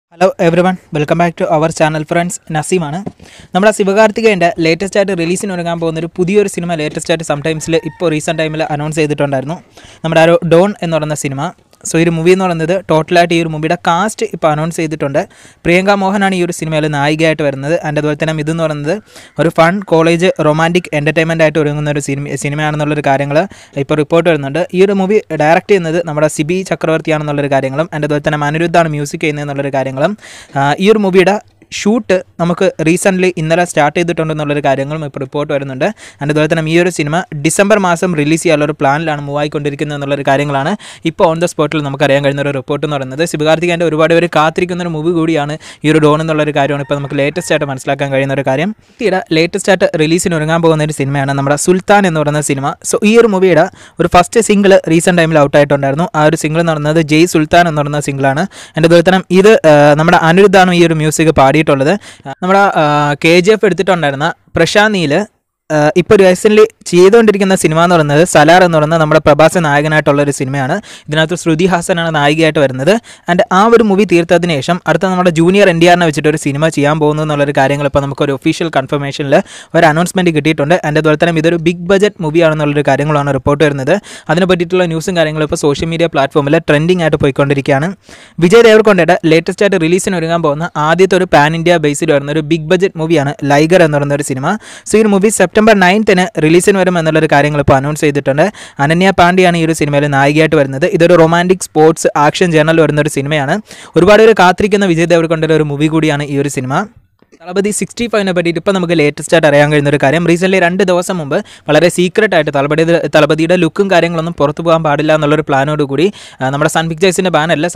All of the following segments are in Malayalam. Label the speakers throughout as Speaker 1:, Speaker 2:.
Speaker 1: Hello everyone, welcome back to our channel friends. നസീമാണ്. നമ്മുടെ ശിവകാർത്തികേയൻ്റെ ലേറ്റസ്റ്റ് ആയിട്ട് റിലീസിന് ഒരുങ്ങാൻ പോകുന്ന ഒരു പുതിയൊരു സിനിമ ലേറ്റസ്റ്റ് ആയിട്ട് സംടൈംസിൽ ഇപ്പോൾ റീസെൻറ്റ് ടൈമിൽ അനൗൺസ് ചെയ്തിട്ടുണ്ടായിരുന്നു. നമ്മുടെ ആ ഒരു ഡോൺ എന്ന് പറയുന്ന സിനിമ. സോ ഈ ഒരു മൂവി എന്ന് പറയുന്നത് ടോട്ടലായിട്ട് ഈ ഒരു മൂവിയുടെ കാസ്റ്റ് ഇപ്പോൾ അനൗൺസ് ചെയ്തിട്ടുണ്ട്. പ്രിയങ്ക മോഹനാണ് ഈ ഒരു സിനിമയിൽ നായികയായിട്ട് വരുന്നത്. ആൻഡ് അതുപോലെ തന്നെ ഇതെന്ന് പറയുന്നത് ഒരു ഫൺ കോളേജ് റൊമാൻറ്റിക് എൻ്റർടൈൻമെൻ്റ് ആയിട്ട് ഒരുങ്ങുന്ന ഒരു സിനിമയാണെന്നുള്ളൊരു കാര്യങ്ങൾ ഇപ്പോൾ റിപ്പോർട്ട് വരുന്നുണ്ട്. ഈ ഒരു മൂവി ഡയറക്റ്റ് ചെയ്യുന്നത് നമ്മുടെ സിബി ചക്രവർത്തിയാണെന്നുള്ളൊരു കാര്യങ്ങളും ആൻഡ് അതുപോലെ തന്നെ അനിരുദ്ധാണ് മ്യൂസിക് ചെയ്യുന്നതെന്നുള്ളൊരു കാര്യങ്ങളും ഈ ഒരു മൂവിയുടെ ഷൂട്ട് നമുക്ക് റീസെൻ്റ്ലി ഇന്നലെ സ്റ്റാർട്ട് ചെയ്തിട്ടുണ്ടെന്നുള്ളൊരു കാര്യങ്ങളും ഇപ്പോൾ റിപ്പോർട്ട് വരുന്നുണ്ട്. ആൻഡ് അതുപോലെ തന്നെ ഈ ഒരു സിനിമ ഡിസംബർ മാസം റിലീസ് ചെയ്യാനുള്ളൊരു പ്ലാനിലാണ് മൂവ് ആയിക്കൊണ്ടിരിക്കുന്നത് എന്നുള്ളൊരു കാര്യങ്ങളാണ് ഇപ്പോൾ ഓൺ ദ സ്പോട്ടിൽ നമുക്കറിയാൻ കഴിയുന്ന ഒരു റിപ്പോർട്ട് എന്ന് പറയുന്നത്. ശിവകാർത്തികേയൻ്റെ ഒരുപാട് പേര് കാത്തിരിക്കുന്ന ഒരു മൂവി കൂടിയാണ് ഈ ഒരു ഡോൺ എന്നുള്ളൊരു കാര്യമാണ് ഇപ്പോൾ നമുക്ക് ലേറ്റസ്റ്റ് ആയിട്ട് മനസ്സിലാക്കാൻ കഴിയുന്ന ഒരു കാര്യം. ഈയിടെ ലേറ്റസ്റ്റ് ആയിട്ട് റിലീസിന് ഒരുങ്ങാൻ പോകുന്ന ഒരു സിനിമയാണ് നമ്മുടെ സുൽത്താൻ എന്ന് പറയുന്ന സിനിമ. സോ ഈ ഒരു മൂവിയുടെ ഒരു ഫസ്റ്റ് സിംഗിൾ റീസെൻറ്റ് ടൈമിൽ ഔട്ടായിട്ടുണ്ടായിരുന്നു. ആ ഒരു സിംഗിൾ എന്ന് പറയുന്നത് ജയ് സുൽത്താൻ എന്ന് പറയുന്ന സിംഗിളാണ്. ആൻഡ് അതുപോലെ തന്നെ ഇത് നമ്മുടെ അനിരുദ്ധാണ് ഈ ഒരു മ്യൂസിക് പാടിയിട്ടുള്ളത്. നമ്മുടെ KGF എടുത്തിട്ടുണ്ടായിരുന്ന പ്രശാന്തിയിൽ ഇപ്പോൾ റീസെൻ്റ്ലി ചെയ്തുകൊണ്ടിരിക്കുന്ന സിനിമ എന്ന് പറയുന്നത് സലാർ എന്ന് പറയുന്നത് നമ്മുടെ പ്രഭാസ് നായകനായിട്ടുള്ളൊരു സിനിമയാണ്. ഇതിനകത്ത് ശ്രുതി ഹാസനാണ് നായികയായിട്ട് വരുന്നത്. ആൻഡ് ആ ഒരു മൂവി തീർത്തതിന് ശേഷം അടുത്ത നമ്മുടെ ജൂനിയർ NTRനെ വെച്ചിട്ട് ഒരു സിനിമ ചെയ്യാൻ പോകുന്നു എന്നുള്ളൊരു കാര്യങ്ങൾ ഇപ്പോൾ നമുക്കൊരു ഒഫീഷ്യൽ കൺഫർമേഷനിൽ ഒരു അനൗൺസ്മെൻറ്റ് കിട്ടിയിട്ടുണ്ട്. ആൻഡ് അതുപോലെ തന്നെ ഇതൊരു ബിഗ് ബജറ്റ് മൂവിയാണെന്നുള്ളൊരു കാര്യങ്ങളാണ് റിപ്പോർട്ട് വരുന്നത്. അതിനെ പറ്റിയിട്ടുള്ള ന്യൂസും കാര്യങ്ങളും ഇപ്പോൾ സോഷ്യൽ മീഡിയ പ്ലാറ്റ്ഫോമിൽ ട്രെൻഡിങ് ആയിട്ട് പോയിക്കൊണ്ടിരിക്കുകയാണ്. വിജയ് ദേവർകൊണ്ടയുടെ ലേറ്റസ്റ്റ് ആയിട്ട് റിലീസിന് ഒരുങ്ങാൻ പോകുന്ന ആദ്യത്തെ ഒരു പാൻ ഇന്ത്യ ബേസിൽ വരുന്ന ഒരു ബിഗ് ബജറ്റ് മൂവിയാണ് ലൈഗർ എന്ന് പറയുന്ന ഒരു സിനിമ. സോ ഈ മൂവി സെപ്റ്റംബർ 9 റിലീസിന് വരും എന്നുള്ളൊരു കാര്യങ്ങൾ ഇപ്പോൾ അനൗൺസ് ചെയ്തിട്ടുണ്ട്. അനന്യ പാണ്ഡെയാണ് ഈ ഒരു സിനിമയിൽ നായികയായിട്ട് വരുന്നത്. ഇതൊരു റൊമാൻറ്റിക് സ്പോർട്സ് ആക്ഷൻ ജേണൽ വരുന്ന ഒരു സിനിമയാണ്. ഒരുപാട് പേര് കാത്തിരിക്കുന്ന വിജയ് ദേവർകൊണ്ടയുടെ ഒരു മൂവി കൂടിയാണ് ഈ ഒരു സിനിമ. തളപതി 65നെ പറ്റിയിട്ട് ഇപ്പോൾ നമുക്ക് ലേറ്റസ്റ്റ് ആയിട്ട് അറിയാൻ കഴിയുന്ന ഒരു കാര്യം, റീസെൻ്റ്ലി 2 ദിവസം മുമ്പ് വളരെ സീക്രട്ട് ആയിട്ട് തളപതിയുടെ ലുക്കും കാര്യങ്ങളൊന്നും പുറത്തു പോകാൻ പാടില്ല എന്നുള്ളൊരു പ്ലാനോട് കൂടി നമ്മുടെ സൺ പിക്ചേഴ്സിൻ്റെ ബാനല്ല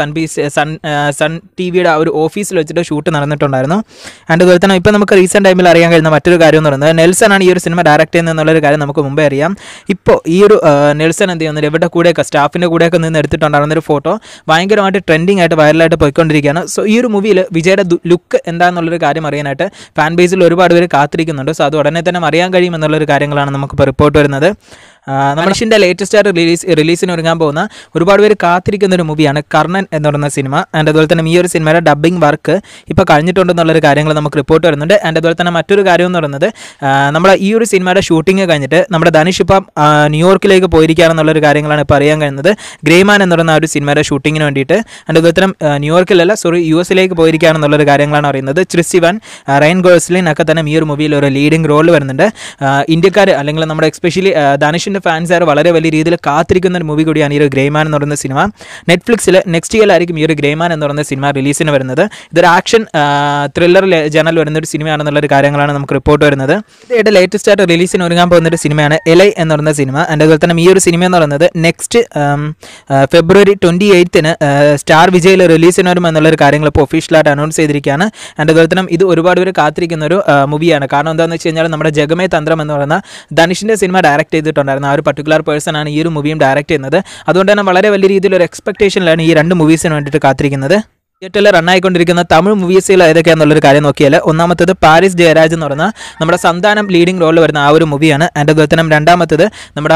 Speaker 1: സൺ TVയുടെ ഒരു ഓഫീസിൽ വെച്ചിട്ട് ഷൂട്ട് നടന്നിട്ടുണ്ടായിരുന്നു. ആൻഡ് അതുപോലെ തന്നെ ഇപ്പോൾ നമുക്ക് റീസെൻറ്റ് ടൈമിൽ അറിയാൻ കഴിയുന്ന മറ്റൊരു കാര്യം എന്ന് പറയുന്നത് നെൽസനാണ് ഈ ഒരു സിനിമ ഡയറക്റ്റ് ചെയ്യുന്നത് എന്നുള്ളൊരു കാര്യം നമുക്ക് മുമ്പേ അറിയാം. ഇപ്പോൾ ഈ ഒരു നെൽസൺ എന്ത് ചെയ്യുന്നത് ഇവരുടെ കൂടെയൊക്കെ സ്റ്റാഫിൻ്റെ കൂടെയൊക്കെ നിന്ന് എടുത്തിട്ടുണ്ടായിരുന്ന ഒരു ഫോട്ടോ ഭയങ്കരമായിട്ട് ട്രെൻഡിങ് ആയിട്ട് വൈറലായിട്ട് പോയിക്കൊണ്ടിരിക്കുകയാണ്. സോ ഈ ഒരു മൂവിയിൽ വിജയുടെ ലുക്ക് എന്താണെന്നുള്ളൊരു കാര്യം അറിയാനായിട്ട് ഫാൻ ബേസിൽ ഒരുപാട് പേര് കാത്തിരിക്കുന്നുണ്ട്. സോ അത് ഉടനെ തന്നെ അറിയാൻ കഴിയുമെന്നുള്ളൊരു കാര്യങ്ങളാണ് നമുക്കിപ്പോൾ റിപ്പോർട്ട് വരുന്നത്. മനുഷ്യൻ്റെ ലേറ്റസ്റ്റ് ആയിട്ട് റിലീസിന് ഒരുങ്ങാൻ പോകുന്ന ഒരുപാട് പേര് കാത്തിരിക്കുന്ന ഒരു മൂവിയാണ് കർണൻ എന്ന് പറയുന്ന സിനിമ. ആൻഡ് അതുപോലെ തന്നെ ഈ ഒരു സിനിമയുടെ ഡബ്ബിംഗ് വർക്ക് ഇപ്പോൾ കഴിഞ്ഞിട്ടുണ്ടെന്നുള്ളൊരു കാര്യങ്ങൾ നമുക്ക് റിപ്പോർട്ട് വരുന്നുണ്ട്. ആൻഡ് അതുപോലെ തന്നെ മറ്റൊരു കാര്യം എന്ന് പറയുന്നത് നമ്മുടെ ഈ ഒരു സിനിമയുടെ ഷൂട്ടിംഗ് കഴിഞ്ഞിട്ട് നമ്മുടെ ധനുഷ് ഇപ്പം ന്യൂയോർക്കിലേക്ക് പോയിരിക്കുകയാണെന്നുള്ളൊരു കാര്യങ്ങളാണ് ഇപ്പോൾ അറിയാൻ കഴിയുന്നത്. ഗ്രേമാൻ എന്ന് പറയുന്ന ആ ഒരു സിനിമയുടെ ഷൂട്ടിങ്ങിന് വേണ്ടിയിട്ട്. ആൻഡ് അതുപോലെ തന്നെ ന്യൂയോർക്കിലല്ല US പോയിരിക്കുകയാണെന്നുള്ളൊരു കാര്യങ്ങളാണ് അറിയുന്നത്. ക്രിസ് റയൻ ഗോസ്ലിൻ ഒക്കെ തന്നെ ഈ ഒരു മൂവിയിൽ ഒരു ലീഡിംഗ് റോളിൽ വരുന്നുണ്ട്. ഇന്ത്യക്കാർ അല്ലെങ്കിൽ നമ്മുടെ എസ്പെഷ്യലി ധനുഷിൻ്റെ ഫാൻസുകാർ വളരെ വലിയ രീതിയിൽ കാത്തിരിക്കുന്ന ഒരു മൂവി കൂടിയാണ് ഈ ഒരു ഗ്രേമാൻ എന്ന് പറയുന്ന സിനിമ. നെറ്റ്ഫ്ലിക്സിൽ നെക്സ്റ്റ് ഇയറിലായിരിക്കും ഈ ഒരു ഗ്രേമാൻ എന്ന് പറയുന്ന സിനിമ റിലീസിന് വരുന്നത്. ഇതൊരു ആക്ഷൻ ത്രില്ലർ ജേണൽ വരുന്ന ഒരു സിനിമയാണെന്നുള്ളൊരു കാര്യങ്ങളാണ് നമുക്ക് റിപ്പോർട്ട് വരുന്നത്. ഇതിൻ്റെ ലേറ്റസ്റ്റ് ആയിട്ട് റിലീസിന് ഒരുങ്ങാൻ പോകുന്ന ഒരു സിനിമയാണ് LA എന്ന് പറയുന്ന സിനിമ. ആൻഡ് അതുപോലെ തന്നെ ഈ ഒരു സിനിമ എന്ന് പറയുന്നത് നെക്സ്റ്റ് ഫെബ്രുവരി 28 സ്റ്റാർ വിജയിൽ റിലീസിന് വരും എന്നുള്ളൊരു കാര്യങ്ങൾ ഇപ്പോൾ ഒഫീഷ്യലായിട്ട് അനൗൺസ് ചെയ്തിരിക്കുകയാണ്. ആൻഡ് അതുപോലെ തന്നെ ഇത് ഒരുപാട് പേര് കാത്തിരിക്കുന്ന ഒരു മൂവിയാണ്. കാരണം എന്താണെന്ന് വെച്ച് കഴിഞ്ഞാൽ നമ്മുടെ ജഗമേ തന്ത്രം എന്ന് പറയുന്ന ധനുഷിൻ്റെ സിനിമ ഡയറക്റ്റ് ചെയ്തിട്ടുണ്ടായിരുന്നു. ആ ഒരു പർട്ടിക്കുലർ പേഴ്സൺ ആണ് ഈ ഒരു മൂവിയും ഡയറക്റ്റ് ചെയ്യുന്നത്. അതുകൊണ്ട് തന്നെ വളരെ വലിയ രീതിയിലൊരു എക്സ്പെക്ടേഷനിലാണ് ഈ 2 മൂവീസിന് വേണ്ടിയിട്ട് കാത്തിരിക്കുന്നത്. തിയേറ്ററിൽ റണ്ണായിക്കൊണ്ടിരിക്കുന്ന തമിഴ് മൂവീസിൽ ഏതൊക്കെയാണെന്നുള്ളൊരു കാര്യം നോക്കിയാൽ ഒന്നാമത്തേത് പാരിസ് ജയരാജ് എന്ന് പറയുന്ന നമ്മുടെ സന്താനം ലീഡിംഗ് റോളിൽ വരുന്ന ആ ഒരു മൂവിയാണ്. ആൻഡ് അതുപോലെ തന്നെ രണ്ടാമത്തേത് നമ്മുടെ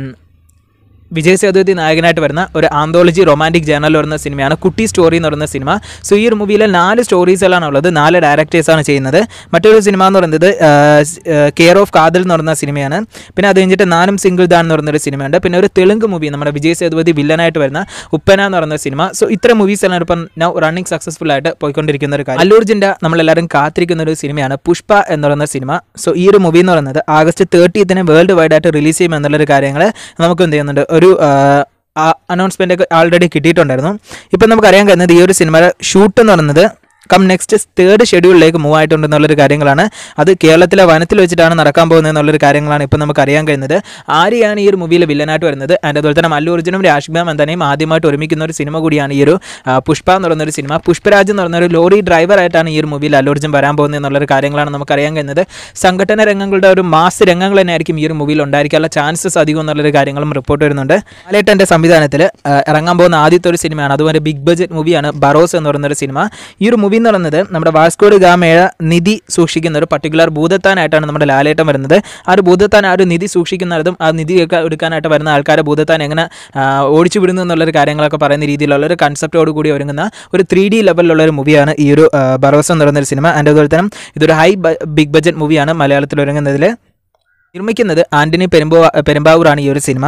Speaker 1: വിജയ് സേതുപതി നായകനായിട്ട് വരുന്ന ഒരു ആന്തോളജി റൊമാൻറ്റിക് ജേണൽ വരുന്ന സിനിമയാണ് കുട്ടി സ്റ്റോറി എന്ന് പറയുന്ന സിനിമ. സോ ഈ ഒരു മൂവിയിൽ 4 സ്റ്റോറീസുകളാണ് ഉള്ളത്. 4 ഡയറക്ടേഴ്സാണ് ചെയ്യുന്നത്. മറ്റൊരു സിനിമ എന്ന് പറയുന്നത് കെയർ ഓഫ് കാതൽ എന്ന് പറയുന്ന സിനിമയാണ്. പിന്നെ അത് കഴിഞ്ഞിട്ട് നാനും സിംഗിൾ ദാൻ എന്ന് പറയുന്നൊരു സിനിമയുണ്ട്. പിന്നെ ഒരു തെലുങ്ക് മൂവി നമ്മുടെ വിജയ് സേതുപതി വില്ലനായിട്ട് വരുന്ന ഉപ്പന എന്ന് പറയുന്ന സിനിമ. സോ ഇത്ര മൂവീസെല്ലാം ഇപ്പം നൗ റണ്ണിങ് സക്സസ്ഫുൾ ആയിട്ട് പോയിക്കൊണ്ടിരിക്കുന്ന ഒരു കാര്യം. അല്ലു അർജുൻ്റെ നമ്മളെല്ലാവരും കാത്തിരിക്കുന്ന ഒരു സിനിമയാണ് പുഷ്പ എന്ന് പറയുന്ന സിനിമ. സോ ഈ ഒരു മൂവി എന്ന് പറയുന്നത് ആഗസ്റ്റ് 30 വേൾഡ് വൈഡ് ആയിട്ട് റിലീസ് ചെയ്യും എന്നുള്ളൊരു കാര്യങ്ങൾ നമുക്ക് എന്ത് ചെയ്യുന്നുണ്ട് ഒരു അനൗൺസ്മെൻ്റ് ഒക്കെ ആൾറെഡി കിട്ടിയിട്ടുണ്ടായിരുന്നു. ഇപ്പം നമുക്കറിയാൻ കഴിയുന്നത് ഈ ഒരു സിനിമയുടെ ഷൂട്ട് എന്ന് പറയുന്നത് നെക്സ്റ്റ് 3rd ഷെഡ്യൂളിലേക്ക് മൂവ് ആയിട്ടുണ്ടെന്നുള്ളൊരു കാര്യങ്ങളാണ്. അത് കേരളത്തിലെ വനത്തിൽ വെച്ചിട്ടാണ് നടക്കാൻ പോകുന്നത് എന്നുള്ളൊരു കാര്യങ്ങളാണ് ഇപ്പോൾ നമുക്ക് അറിയാൻ കഴിയുന്നത്. ആര്യാണ് ഈ ഒരു മൂവിയിൽ വില്ലനായിട്ട് വരുന്നത്. ആൻഡ് അതുപോലെ തന്നെ അല്ലു അർജുനും രാഷ്മിക മന്ദാനയും ആദ്യമായിട്ട് ഒരുമിക്കുന്ന ഒരു സിനിമ കൂടിയാണ് ഈ ഒരു പുഷ്പ എന്ന് പറയുന്നൊരു സിനിമ. പുഷ്പരാജ് എന്ന് പറയുന്ന ഒരു ലോറി ഡ്രൈവറായിട്ടാണ് ഈ ഒരു മൂവിയിൽ അല്ലു അർജുൻ വരാൻ പോകുന്നത് എന്നുള്ളൊരു കാര്യങ്ങളാണ് നമുക്കറിയാൻ കഴിയുന്നത്. സംഘടന രംഗങ്ങളുടെ ഒരു മാസ് രംഗങ്ങൾ തന്നെ ആയിരിക്കും ഈ ഒരു മൂവിയിൽ ഉണ്ടായിരിക്കാനുള്ള ചാൻസസ് അധികം എന്നുള്ളൊരു കാര്യങ്ങളും റിപ്പോർട്ട് വരുന്നുണ്ട്. ലാലേട്ടൻ്റെ സംവിധാനത്തിൽ ഇറങ്ങാൻ പോകുന്ന ആദ്യത്തെ ഒരു സിനിമയാണ്. അതുപോലെ ബിഗ് ബജറ്റ് മൂവിയാണ് ബറോസ് എന്ന് പറയുന്നൊരു സിനിമ. ഈ ഒരു മൂവി മൂവി എന്ന് പറയുന്നത് നമ്മുടെ വാസ്കോ ഡി ഗാമയുടെ നിധി സൂക്ഷിക്കുന്ന ഒരു പർട്ടിക്കുലർ ഭൂതത്താനായിട്ടാണ് നമ്മുടെ ലാലേട്ടൻ വരുന്നത്. ആ ഒരു ഭൂതത്താൻ ആ ഒരു നിധി സൂക്ഷിക്കുന്നതും ആ നിധിയൊക്കെ എടുക്കാനായിട്ട് വരുന്ന ആൾക്കാരെ ഭൂതത്താൻ എങ്ങനെ ഓടിച്ചു വിടുന്നു എന്നുള്ളൊരു കാര്യങ്ങളൊക്കെ പറയുന്ന രീതിയിലുള്ള ഒരു കൺസെപ്റ്റോട് കൂടി ഒരുങ്ങുന്ന ഒരു 3D ലെവലിലുള്ള ഒരു മൂവിയാണ് ഈ ഒരു ബറോസ് എന്ന് പറയുന്നൊരു സിനിമ. ആൻഡ് അതുപോലെ തന്നെ ഇതൊരു ബിഗ് ബഡ്ജറ്റ് മൂവിയാണ് മലയാളത്തിൽ ഒരുങ്ങുന്നതിൽ. നിർമ്മിക്കുന്നത് ആൻ്റണി പെരുമ്പാവൂറാണ് ഈ ഒരു സിനിമ.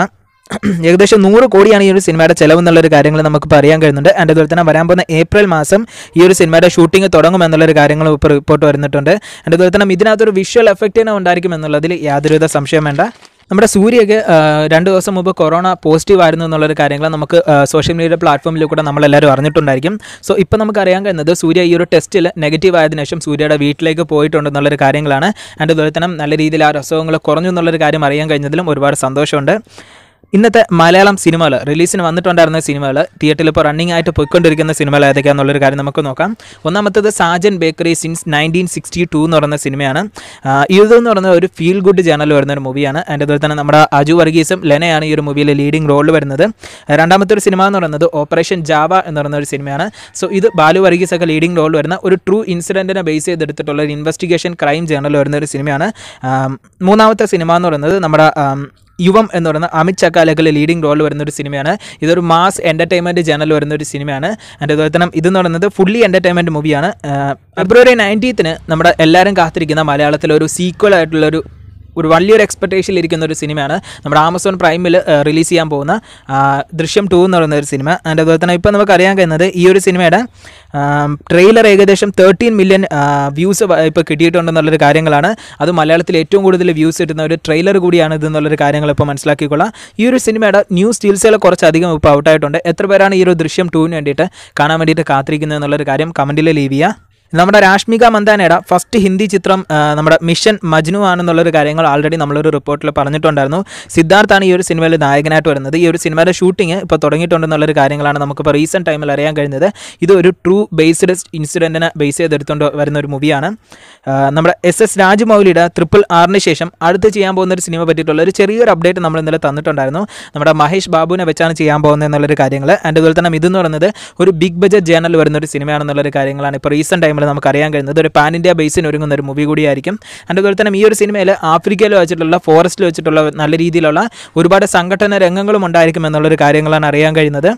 Speaker 1: ഏകദേശം 100 കോടിയാണ് ഈ ഒരു സിനിമയുടെ ചിലവ് എന്നുള്ളൊരു കാര്യങ്ങൾ നമുക്കിപ്പോൾ അറിയാൻ കഴിയുന്നുണ്ട്. ആൻഡ് അതുപോലെ തന്നെ വരാൻ പോകുന്ന ഏപ്രിൽ മാസം ഈ ഒരു സിനിമയുടെ ഷൂട്ടിംഗ് തുടങ്ങുമെന്നുള്ളൊരു കാര്യങ്ങൾ ഇപ്പോൾ റിപ്പോർട്ട് വരുന്നിട്ടുണ്ട്. ആൻഡ് അതുപോലെ തന്നെ ഇതിനകത്തൊരു വിഷ്വൽ എഫക്റ്റ് തന്നെ ഉണ്ടായിരിക്കും എന്നുള്ളതിൽ യാതൊരുവിധ സംശയം വേണ്ട. നമ്മുടെ സൂര്യയ്ക്ക് 2 ദിവസം മുമ്പ് കൊറോണ പോസിറ്റീവ് ആയിരുന്നു എന്നുള്ളൊരു കാര്യങ്ങൾ നമുക്ക് സോഷ്യൽ മീഡിയ പ്ലാറ്റ്ഫോമിൽ കൂടെ നമ്മളെല്ലാവരും അറിഞ്ഞിട്ടുണ്ടായിരിക്കും. സോ ഇപ്പോൾ നമുക്ക് അറിയാൻ കഴിയുന്നത് സൂര്യ ഈ ഒരു ടെസ്റ്റിൽ നെഗറ്റീവ് ആയതിനു ശേഷം സൂര്യയുടെ വീട്ടിലേക്ക് പോയിട്ടുണ്ടെന്നുള്ളൊരു കാര്യങ്ങളാണ്. ആൻഡ് അതുപോലെ തന്നെ നല്ല രീതിയിൽ ആ അസുഖങ്ങൾ കുറഞ്ഞു എന്നുള്ളൊരു കാര്യം അറിയാൻ കഴിഞ്ഞതിലും ഒരുപാട് സന്തോഷമുണ്ട്. ഇന്നത്തെ മലയാളം സിനിമകൾ റിലീസിന് വന്നിട്ടുണ്ടായിരുന്ന സിനിമകൾ തിയേറ്ററിൽ ഇപ്പോൾ റണ്ണിംഗ് ആയിട്ട് പോയിക്കൊണ്ടിരിക്കുന്ന സിനിമകൾ ഏതൊക്കെയാണെന്നുള്ളൊരു കാര്യം നമുക്ക് നോക്കാം. ഒന്നാമത്തേത് സാജൻ ബേക്കറി സിൻസ് 1962 എന്ന് പറയുന്ന സിനിമയാണ്. ഇതെന്ന് പറയുന്ന ഒരു ഫീൽ ഗുഡ് ജേണൽ വരുന്ന ഒരു മൂവിയാണ്. ആൻഡ് അതുപോലെ തന്നെ നമ്മുടെ അജു വർഗീസും ലെനയാണ് ഈ ഒരു മൂവിയിൽ ലീഡിംഗ് റോളിൽ വരുന്നത്. രണ്ടാമത്തെ ഒരു സിനിമ എന്ന് പറയുന്നത് ഓപ്പറേഷൻ ജാവ എന്ന് പറയുന്ന ഒരു സിനിമയാണ്. സോ ഇത് ബാലു വർഗീസൊക്കെ ലീഡിംഗ് റോളിൽ വരുന്ന ഒരു ട്രൂ ഇൻസിഡൻറ്റിനെ ബേസ് ചെയ്തെടുത്തിട്ടുള്ള ഒരു ഇൻവെസ്റ്റിഗേഷൻ ക്രൈം ജേണൽ വരുന്ന ഒരു സിനിമയാണ്. മൂന്നാമത്തെ സിനിമ എന്ന് പറയുന്നത് നമ്മുടെ യുവം എന്ന് പറയുന്ന അമിത് ചക്കാലക്കൽ ലീഡിംഗ് റോളിൽ വരുന്നൊരു സിനിമയാണ്. ഇതൊരു മാസ് എൻ്റർടൈൻമെൻറ്റ് ചാനൽ വരുന്നൊരു സിനിമയാണ്. ആൻഡ് അതുപോലെ തന്നെ ഇതെന്ന് പറയുന്നത് ഫുള്ളി എൻ്റർടൈൻമെൻറ്റ് മൂവിയാണ്. ഫെബ്രുവരി 19 നമ്മുടെ എല്ലാവരും കാത്തിരിക്കുന്ന മലയാളത്തിലൊരു സീക്വൽ ആയിട്ടുള്ളൊരു വലിയൊരു എക്സ്പെക്ടേഷനിലിരിക്കുന്ന ഒരു സിനിമയാണ് നമ്മുടെ ആമസോൺ പ്രൈമിൽ റിലീസ് ചെയ്യാൻ പോകുന്ന ദൃശ്യം 2 എന്ന് പറയുന്ന ഒരു സിനിമ. ആൻഡ് അതുപോലെ തന്നെ ഇപ്പോൾ നമുക്ക് അറിയാൻ കഴിയുന്നത് ഈ ഒരു സിനിമയുടെ ട്രെയിലർ ഏകദേശം 13 മില്യൺ വ്യൂസ് ഇപ്പോൾ കിട്ടിയിട്ടുണ്ടെന്നുള്ളൊരു കാര്യങ്ങളാണ്. അത് മലയാളത്തിൽ ഏറ്റവും കൂടുതൽ വ്യൂസ് കിട്ടുന്ന ഒരു ട്രെയിലർ കൂടിയാണ് ഇതെന്നുള്ളൊരു കാര്യങ്ങൾ ഇപ്പോൾ മനസ്സിലാക്കിക്കൊള്ളാം. ഈ ഒരു സിനിമയുടെ ന്യൂസ് ഡീൽസുകൾ കുറച്ചധികം ഇപ്പോൾ ഔട്ടായിട്ടുണ്ട്. എത്ര പേരാണ് ഈ ഒരു ദൃശ്യം 2-ന് വേണ്ടിയിട്ട് കാണാൻ വേണ്ടിയിട്ട് കാത്തിരിക്കുന്നത് എന്നുള്ളൊരു കാര്യം കമൻറ്റിൽ ലീവ് ചെയ്യുക. നമ്മുടെ രാഷ്മിക മന്ദാനയുടെ ഫസ്റ്റ് ഹിന്ദി ചിത്രം നമ്മുടെ മിഷൻ മജ്നു ആണെന്നുള്ളൊരു കാര്യങ്ങൾ ആൾറെഡി നമ്മളൊരു റിപ്പോർട്ടിൽ പറഞ്ഞിട്ടുണ്ടായിരുന്നു. സിദ്ധാർത്ഥാണ് ഈ ഒരു സിനിമയിൽ നായകനായിട്ട് വരുന്നത്. ഈ ഒരു സിനിമയുടെ ഷൂട്ടിംഗ് ഇപ്പോൾ തുടങ്ങിയിട്ടുണ്ടെന്നുള്ളൊരു കാര്യങ്ങളാണ് നമുക്കിപ്പോൾ റീസെൻറ്റ് ടൈമിൽ അറിയാൻ കഴിയുന്നത്. ഇത് ഒരു ട്രൂ ബേസ്ഡ് ഇൻസിഡൻറ്റിനെ ബേസ് ചെയ്തെടുത്തുകൊണ്ട് വരുന്ന ഒരു മൂവിയാണ്. നമ്മുടെ SS രാജമൗലിയുടെ RRR ശേഷം അടുത്ത് ചെയ്യാൻ പോകുന്ന ഒരു സിനിമ പറ്റിയിട്ടുള്ള ഒരു ചെറിയൊരു അപ്ഡേറ്റ് നമ്മൾ ഇന്നലെ തന്നിട്ടുണ്ടായിരുന്നു. നമ്മുടെ മഹേഷ് ബാബുവിനെ വെച്ചാണ് ചെയ്യാൻ പോകുന്നത് എന്നുള്ളൊരു കാര്യങ്ങൾ. ആൻഡ് അതുപോലെ തന്നെ ഇതെന്ന് പറയുന്നത് ഒരു ബിഗ് ബഡ്ജറ്റ് ജേണൽ വരുന്ന ഒരു സിനിമയാണെന്നുള്ളൊരു കാര്യങ്ങളാണ് ഇപ്പോൾ റീസെൻറ്റ് ടൈമിൽ നമുക്ക് അറിയാൻ കഴിയുന്നത്. ഒരു പാൻ ഇന്ത്യ ബേസിന് ഒരുങ്ങുന്ന ഒരു മൂവി കൂടിയായിരിക്കും. ആൻഡ് അതുപോലെ തന്നെ ഈ ഒരു സിനിമയിൽ ആഫ്രിക്കയിൽ വെച്ചിട്ടുള്ള ഫോറസ്റ്റിൽ വെച്ചിട്ടുള്ള നല്ല രീതിയിലുള്ള ഒരുപാട് സംഘടന രംഗങ്ങളും ഉണ്ടായിരിക്കും എന്നുള്ളൊരു കാര്യങ്ങളാണ് അറിയാൻ കഴിയുന്നത്.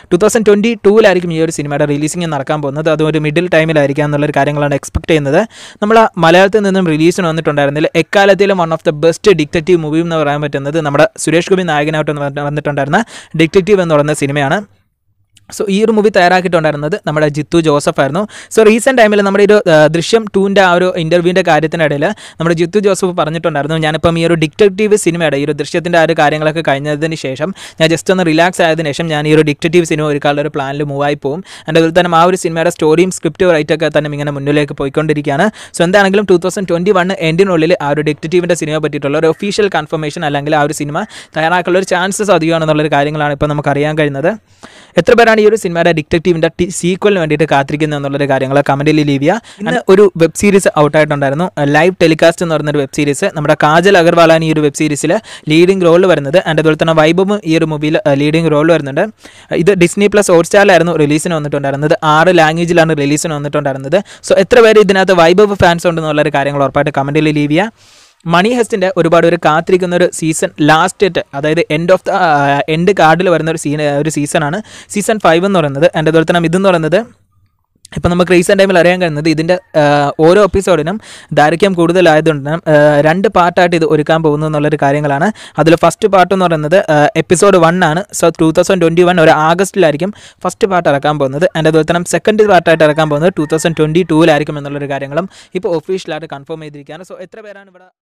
Speaker 1: 2022 ഈ ഒരു സിനിമയുടെ റിലീസിംഗ് നടക്കാൻ പോകുന്നത്. അതൊരു മിഡിൽ ടൈമിലായിരിക്കാം എന്നുള്ളൊരു കാര്യങ്ങളാണ് എക്സ്പെക്ട് ചെയ്യുന്നത്. നമ്മൾ മലയാളത്തിൽ നിന്നും റിലീസിന് വന്നിട്ടുണ്ടായിരുന്നില്ല എക്കാലത്തിലും one of the best detective movie എന്ന് പറയാൻ പറ്റുന്നത് നമ്മുടെ സുരേഷ് ഗോപി നായകനായിട്ട് വന്നിട്ടുണ്ടായിരുന്ന ഡിറ്റക്റ്റീവ് എന്ന് പറയുന്ന സിനിമയാണ്. സോ ഈ ഒരു മൂവി തയ്യാറാക്കിയിട്ടുണ്ടായിരുന്നത് നമ്മുടെ ജിത്തു ജോസഫ് ആയിരുന്നു. സോ റീസെൻറ്റ് ടൈമിൽ നമ്മുടെ ഒരു ദൃശ്യം 2-ൻ്റെ ആ ഒരു ഇൻ്റർവ്യൂവിൻ്റെ കാര്യത്തിനിടയിൽ നമ്മുടെ ജിത്തു ജോസഫ് പറഞ്ഞിട്ടുണ്ടായിരുന്നു, ഞാനിപ്പം ഈ ഒരു ഡിറ്റക്റ്റീവ് സിനിമയുടെ ഈ ഒരു ദൃശ്യത്തിൻ്റെ ആ ഒരു കാര്യങ്ങളൊക്കെ കഴിഞ്ഞതിന് ശേഷം ഞാൻ ജസ്റ്റ് ഒന്ന് റിലാക്സ് ആയതിനു ശേഷം ഞാൻ ഈ ഒരു ഡിറ്റക്റ്റീവ് സിനിമ ഒരുക്കാനുള്ള ഒരു പ്ലാനിൽ മൂവായി പോകും. അതിൻ്റെ അതുപോലെ തന്നെ ആ ഒരു സിനിമയുടെ സ്റ്റോറിയും സ്ക്രിപ്റ്റ് റൈറ്റൊക്കെ തന്നെ ഇങ്ങനെ മുന്നിലേക്ക് പോയിക്കൊണ്ടിരിക്കുകയാണ്. സോ എന്താണെങ്കിലും 2021 എൻഡിനുള്ളിൽ ആ ഒരു ഡിറ്റക്റ്റീവിൻ്റെ സിനിമ പറ്റിയിട്ടുള്ള ഒരു ഒഫീഷ്യൽ കൺഫർമേഷൻ അല്ലെങ്കിൽ ആ ഒരു സിനിമ തയ്യാറാക്കാനുള്ള ഒരു ചാൻസസ് അധികമാണെന്നുള്ളൊരു കാര്യങ്ങളാണ് ഇപ്പോൾ നമുക്ക് അറിയാൻ കഴിയുന്നത്. എത്ര പേരാണ് ഈ ഒരു സിനിമയുടെ ഡിറ്റക്റ്റീവിൻ്റെ സീക്വലിന് വേണ്ടിയിട്ട് കാത്തിരിക്കുന്നത് എന്നുള്ളൊരു കാര്യങ്ങൾ കമൻറ്റിൽ ലീവ് ചെയ്യുക. ഇന്ന് ഒരു വെബ് സീരീസ് ഔട്ടായിട്ടുണ്ടായിരുന്നു, ലൈവ് ടെലികാസ്റ്റ് എന്ന് പറയുന്നൊരു വെബ് സീരീസ്. നമ്മുടെ കാജൽ അഗർവാളാണ് ഈ ഒരു വെബ് സീരീസിൽ ലീഡിംഗ് റോളിൽ വരുന്നത്. ആൻഡ് അതുപോലെ തന്നെ വൈബും ഈ ഒരു മൂവിയിൽ ലീഡിംഗ് റോളിൽ വരുന്നുണ്ട്. ഇത് Disney+ ഹോട്ട്സ്റ്റാറിലായിരുന്നു റിലീസിന് വന്നിട്ടുണ്ടായിരുന്നത്. 6 ലാംഗ്വേജിലാണ് റിലീസിന് വന്നിട്ടുണ്ടായിരുന്നത്. സോ എത്ര പേര് ഇതിനകത്ത് വൈബ് ഫാൻസ് ഉണ്ടെന്നുള്ളൊരു കാര്യങ്ങൾ ഉറപ്പായിട്ട് കമൻറ്റിൽ ലീവ് ചെയ്യുക. മണി ഹെസ്റ്റിൻ്റെ ഒരുപാട് കാത്തിരിക്കുന്ന ഒരു സീസൺ ലാസ്റ്റ് അതായത് എൻഡ് കാർഡിൽ വരുന്ന ഒരു സീസണാണ് സീസൺ 5 എന്ന് പറയുന്നത്. ആൻഡ് അതുപോലെ തന്നെ ഇതെന്ന് പറയുന്നത് ഇപ്പം നമുക്ക് റീസെൻറ്റ് ടൈമിൽ അറിയാൻ കഴിയുന്നത് ഇതിൻ്റെ ഓരോ എപ്പിസോഡിനും ദൈർഘ്യം കൂടുതലായതുകൊണ്ട് 2 പാർട്ടായിട്ട് ഇത് ഒരുക്കാൻ പോകുന്നു എന്നുള്ളൊരു കാര്യങ്ങളാണ്. അതിൽ ഫസ്റ്റ് പാർട്ട് എന്ന് പറയുന്നത് എപ്പിസോഡ് 1 ആണ്. സോ 2021 ഒരു ആഗസ്റ്റിലായിരിക്കും ഫസ്റ്റ് പാർട്ട് ഇറക്കാൻ പോകുന്നത്. ആൻഡ് അതുപോലെ തന്നെ സെക്കൻഡ് പാർട്ടായിട്ട് ഇറക്കാൻ പോകുന്നത് 2022 എന്നുള്ളൊരു കാര്യങ്ങളും ഇപ്പോൾ ഒഫീഷ്യലായിട്ട് കൺഫേം ചെയ്തിരിക്കുകയാണ്. സോ എത്ര പേരാണ് ഇവിടെ